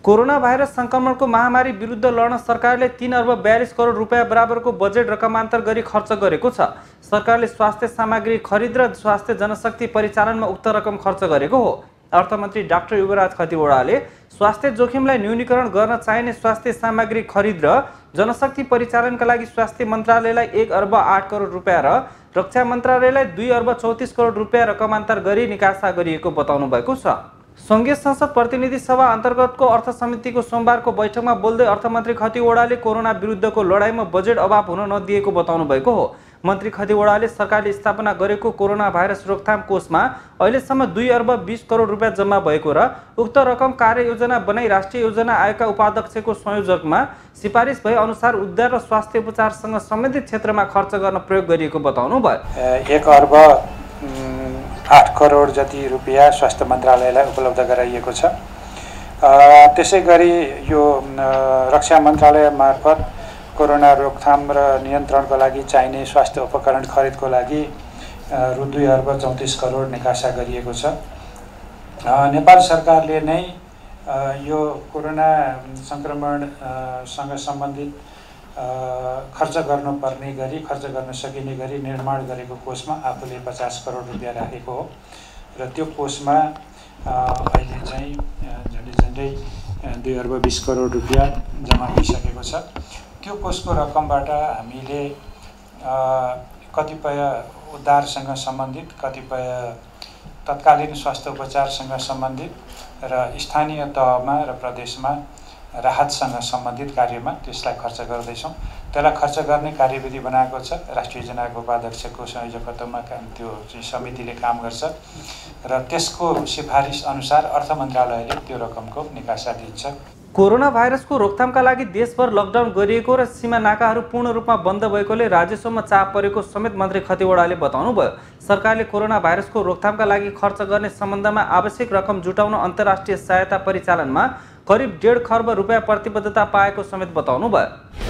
Corona virus संक्रमणको महामारी विरुद्ध लड्न सरकारले 3 अर्ब 42 करोड रुपियाँ बराबरको बजेट रकमान्तर गरी खर्च गरेको छ। सरकारले स्वास्थ्य सामग्री खरिद र स्वास्थ्य जनशक्ति परिचालनमा उक्त रकम खर्च गरेको हो। अर्थमन्त्री डाक्टर युवराज खतिवड़ाले स्वास्थ्य जोखिमलाई न्यूनीकरण गर्न चाहिने स्वास्थ्य सामग्री खरिद र जनशक्ति परिचालनका लागि स्वास्थ्य मन्त्रालयलाई 1 अर्ब 8 करोड रुपियाँ र रक्षा मन्त्रालयलाई 2 अर्ब 34 करोड रुपियाँ रकमान्तर गरी निकासा गरिएको बताउनु भएको छ। संघीय संसद प्रतिनिधि सभा अन्तर्गतको अर्थ समितिको सोमबारको बैठकमा बोल्दै अर्थमन्त्री खतिवड़ाले कोरोना विरुद्धको लडाईँमा बजेट अभाव हुन नदिएको बताउनु भएको हो। मन्त्री खतिवड़ाले सरकारले स्थापना गरेको कोरोना भाइरस रोकथाम कोषमा अहिलेसम्म 2 अर्ब 20 करोड रुपियाँ जम्मा भएको र उक्त रकम कार्ययोजना बनाई राष्ट्रिय योजना आयोगका उपाध्यक्षको संयोजकमा सिफारिस भए अनुसार उद्धार र स्वास्थ्य उपचारसँग सम्बन्धित क्षेत्रमा खर्च गर्न प्रयोग गरिएको बताउनु भयो। 1 अर्ब 8 करोड जति रुपियाँ स्वास्थ्य मन्त्रालयलाई उपलब्ध गराइएको छ। त्यसै गरी यो रक्षा मन्त्रालय मार्फत कोरोना रोकथाम र नियन्त्रणको लागि चाहिने स्वास्थ्य उपकरण खरिदको लागि रु 2 अर्ब 34 करोड निकासा गरिएको छ। नेपाल सरकारले नै यो कोरोना संक्रमणसँग सम्बन्धित खर्च गर्नुपर्ने गरी खर्च गर्न सकिने गरी निर्माण गरेको कोषमा आफूले 50 करोड रुपियाँ राखेको हो र त्यो कोषमा अहिले चाहिँ झन्डै 2 अर्ब 20 करोड रुपियाँ जम्मा भइसकेको छ। त्यो कोषको रकमबाट हामीले कतिपय उद्धारसँग सम्बन्धित, कतिपय तत्कालीन स्वास्थ्य उपचारसँग सम्बन्धित र स्थानीय तहमा र प्रदेशमा राहतसँग सम्बन्धित कार्यमा त्यसलाई खर्च गर्दैछौँ। त्यसलाई खर्च गर्ने कार्यविधि बनाएको छ। राष्ट्रिय योजनाको उपाध्यक्षको संयोजकत्वमा त्यो समितिले काम गर्छ र त्यसको सिफारिस अनुसार अर्थ मन्त्रालयले त्यो रकमको निकासा दिन्छ। कोरोना भाइरसको रोकथामका लागि देशभर लकडाउन गरिएको र सीमा नाकाहरू पूर्ण रूपमा बन्द भएकोले राजस्वमा चाप परेको समेत मन्त्री खतिवड़ाले बताउनुभयो। सरकारले कोरोना भाइरसको रोकथामका लागि खर्च गर्ने सम्बन्धमा आवश्यक रकम जुटाउन अन्तर्राष्ट्रिय सहायता परिचालनमा करिब 1.5 खर्ब रुपियाँ प्रतिबद्धता पाएको समेत बताउनुभयो।